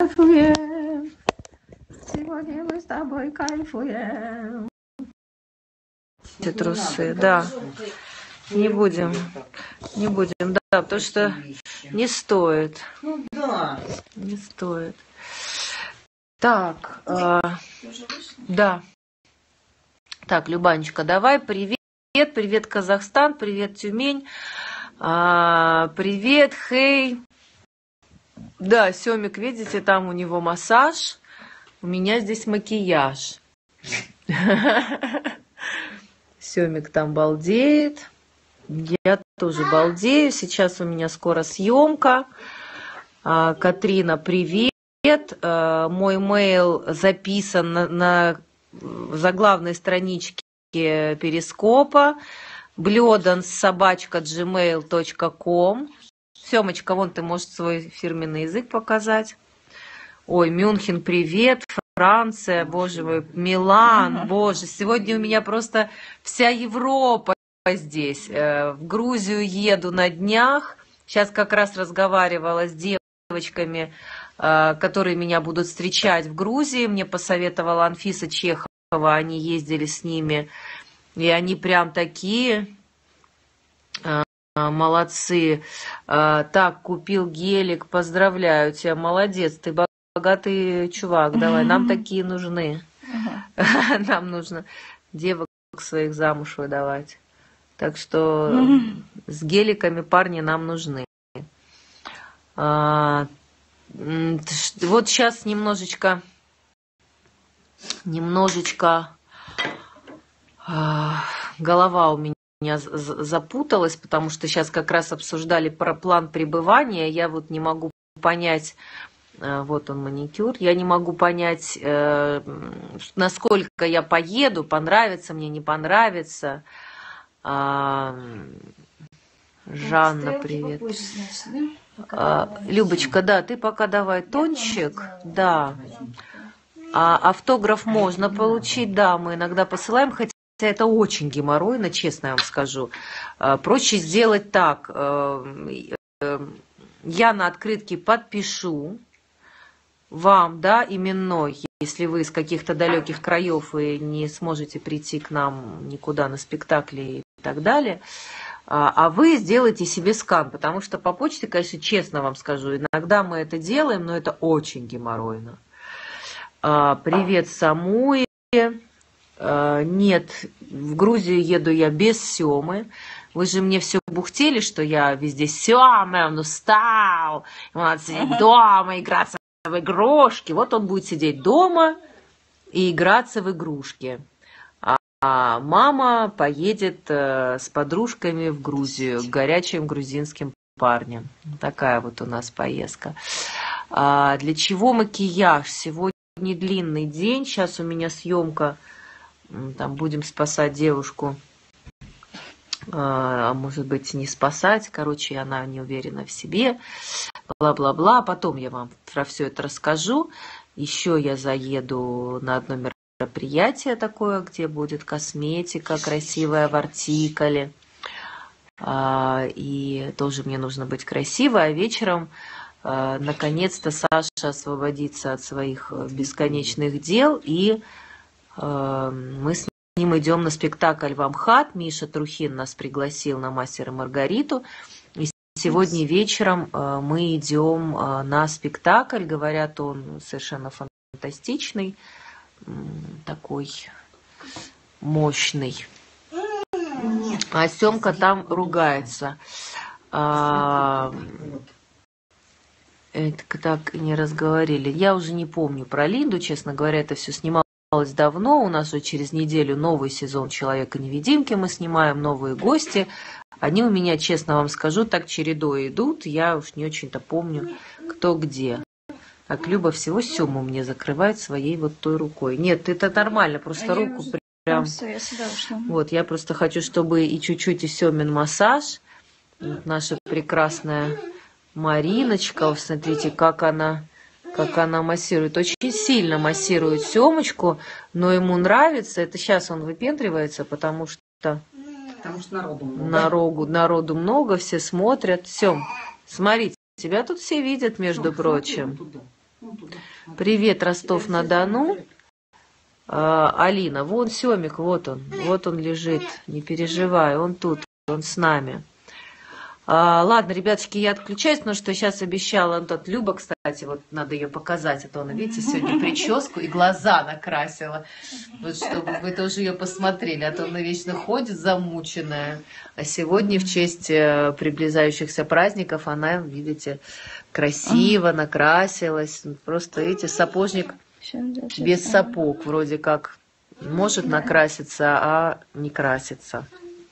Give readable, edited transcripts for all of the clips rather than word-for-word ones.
кайфуем. Сегодня мы с тобой кайфуем. Эти трусы, да. Не будем, да, потому что не стоит. Ну да. Не стоит. Так, да. Так, Любанечка, давай, привет, привет, Казахстан, привет, Тюмень, привет, хей. Да, Семик, видите, там у него массаж, у меня здесь макияж. Семик там балдеет, я тоже балдею, сейчас у меня скоро съемка. Катрина, привет, мой мейл записан на заглавной страничке Перископа, blodans@gmail.com. Семочка, вон ты можешь свой фирменный язык показать. Ой, Мюнхен, привет, Франция, боже мой, Милан, боже, сегодня у меня просто вся Европа здесь. В Грузию еду на днях. Сейчас как раз разговаривала с девочками, которые меня будут встречать в Грузии. Мне посоветовала Анфиса Чехова, они ездили с ними, и они прям такие молодцы. Так, купил гелик, поздравляю тебя, молодец, ты богатый чувак, давай, нам такие нужны. Нам нужно девок своих замуж выдавать. Так что с геликами парни нам нужны. Вот сейчас немножечко голова у меня запуталась, потому что сейчас как раз обсуждали про план пребывания. Я вот не могу понять, вот он маникюр, я не могу понять, насколько я поеду, понравится мне, не понравится. Жанна, привет. Любочка, да, ты пока давай тончик, да. Автограф можно получить, да, мы иногда посылаем, хотя это очень геморройно, честно я вам скажу. Проще сделать так. Я на открытке подпишу вам, да, именной, если вы из каких-то далеких краев и не сможете прийти к нам никуда на спектакли и так далее, а вы сделаете себе скан, потому что по почте, конечно, честно вам скажу, иногда мы это делаем, но это очень геморройно. Привет, Самуи. Нет, в Грузию еду я без Семы. Вы же мне все бухтели, что я везде Сема, он устал, ему надо сидеть дома, играться в игрушки. Вот он будет сидеть дома и играться в игрушки. А мама поедет с подружками в Грузию, к горячим грузинским парням. Такая вот у нас поездка. Для чего макияж? Сегодня длинный день. Сейчас у меня съемка. Там будем спасать девушку. А может быть, не спасать. Короче, она не уверена в себе. Бла-бла-бла. Потом я вам про все это расскажу. Еще я заеду на одно мероприятие такое, где будет косметика красивая в артикуле. И тоже мне нужно быть красивой. А вечером, наконец-то, Саша освободится от своих бесконечных дел. И мы с ним идем на спектакль в Амхат. Миша Трухин нас пригласил на «Мастера и Маргариту». И сегодня вечером мы идем на спектакль. Говорят, он совершенно фантастичный. Такой мощный. А Семка там ругается. Это так и не разговорили. Я уже не помню про Линду, честно говоря, это все снималось давно. У нас уже через неделю новый сезон «Человека-невидимки» мы снимаем, новые гости. Они у меня, честно вам скажу, так чередой идут. Я уж не очень-то помню, кто где. Так, Люба всего Сему мне закрывает своей вот той рукой. Нет, это нормально, просто руку прям... Вот, я просто хочу, чтобы и чуть-чуть и Семин массаж. Вот наша прекрасная Мариночка, смотрите, как она массирует. Очень сильно массирует Семочку, но ему нравится. Это сейчас он выпендривается, потому что народу много, все смотрят. Сем, смотрите, тебя тут все видят, между прочим. Привет, Ростов-на-Дону. Алина, вон Семик, вот он лежит, не переживай, он тут, он с нами. Ладно, ребяточки, я отключаюсь, потому что сейчас обещала, тут Люба, кстати, вот надо ее показать, а то она, видите, сегодня прическу и глаза накрасила, вот чтобы вы тоже ее посмотрели, а то она вечно ходит замученная, а сегодня в честь приближающихся праздников она, видите, красиво накрасилась, просто, видите, сапожник без сапог, вроде как может накраситься, а не красится.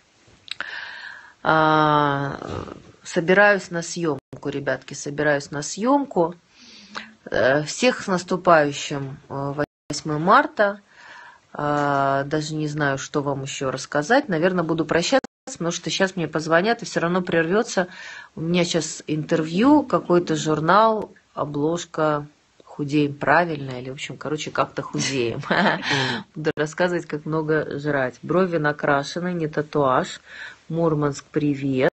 Собираюсь на съемку, ребятки, собираюсь на съемку. Всех с наступающим 8 марта. Даже не знаю, что вам еще рассказать. Наверное, буду прощаться, потому что сейчас мне позвонят и все равно прервется. У меня сейчас интервью, какой-то журнал, обложка «Худеем правильно» или, в общем, короче, как-то худеем. Буду рассказывать, как много жрать. Брови накрашены, не татуаж. Мурманск, привет.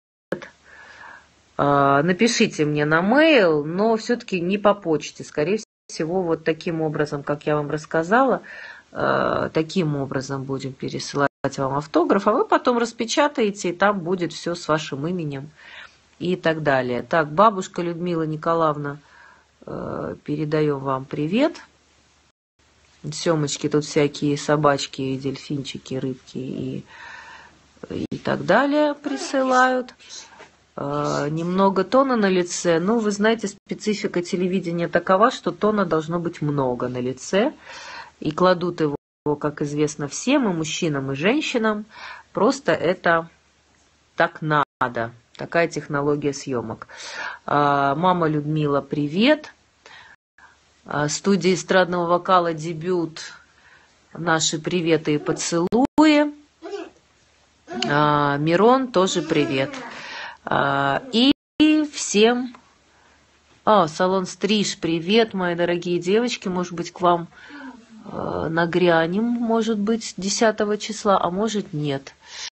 Напишите мне на mail, но все-таки не по почте. Скорее всего, вот таким образом, как я вам рассказала, таким образом будем пересылать вам автограф, а вы потом распечатаете, и там будет все с вашим именем и так далее. Так, бабушка Людмила Николаевна, передаем вам привет. Семочки, тут всякие собачки, дельфинчики, рыбки и так далее присылают. Немного тона на лице. Ну, вы знаете, специфика телевидения такова, что тона должно быть много на лице. И кладут его, как известно, всем, и мужчинам, и женщинам. Просто это так надо. Такая технология съемок. Мама Людмила, привет. Студия эстрадного вокала «Дебют». Наши приветы и поцелуи. Мирон, тоже привет. И всем... салон Стриж, привет, мои дорогие девочки. Может быть, к вам нагрянем, может быть, 10 числа, а может, нет.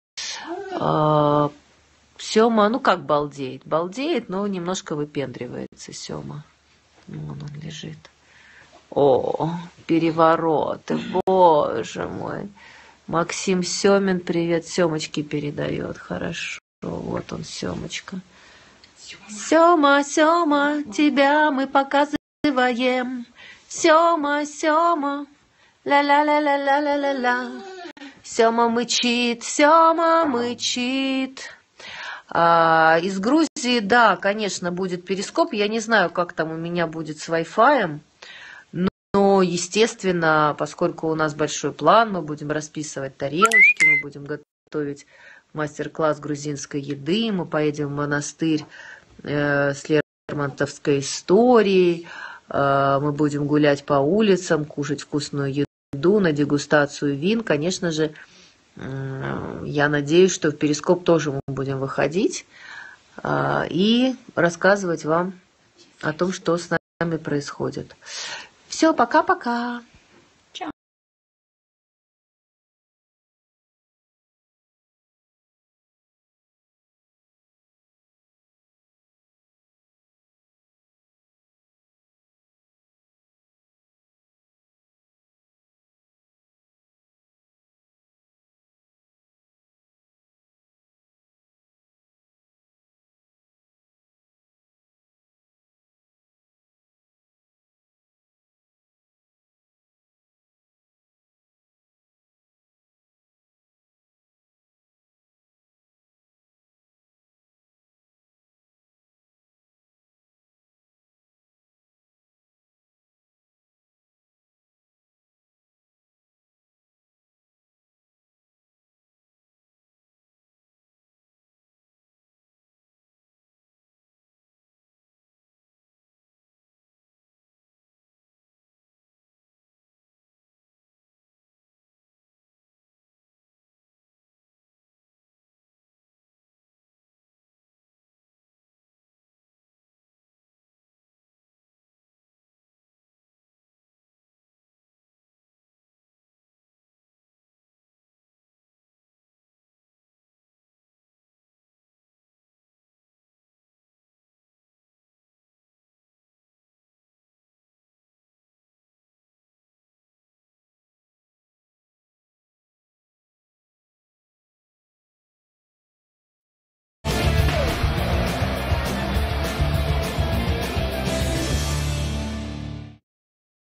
Сёма, ну как балдеет? Балдеет, но немножко выпендривается Сёма. Вон он лежит. О, перевороты, боже мой. Максим Семин, привет, Семочке передает. Хорошо, вот он, Семочка. Сёма, Сёма, тебя мы показываем. Сёма, Сёма, ла-ла-ла-ла-ла-ла-ла-ла. Сёма мычит, Сёма мычит. Из Грузии, да, конечно, будет перископ. Я не знаю, как там у меня будет с Wi-Fi. Но, естественно, поскольку у нас большой план, мы будем расписывать тарелочки, мы будем готовить мастер-класс грузинской еды, мы поедем в монастырь с Лермонтовской историей, мы будем гулять по улицам, кушать вкусную еду, на дегустацию вин. Конечно же, я надеюсь, что в перископ тоже мы будем выходить и рассказывать вам о том, что с нами происходит. Все, пока-пока.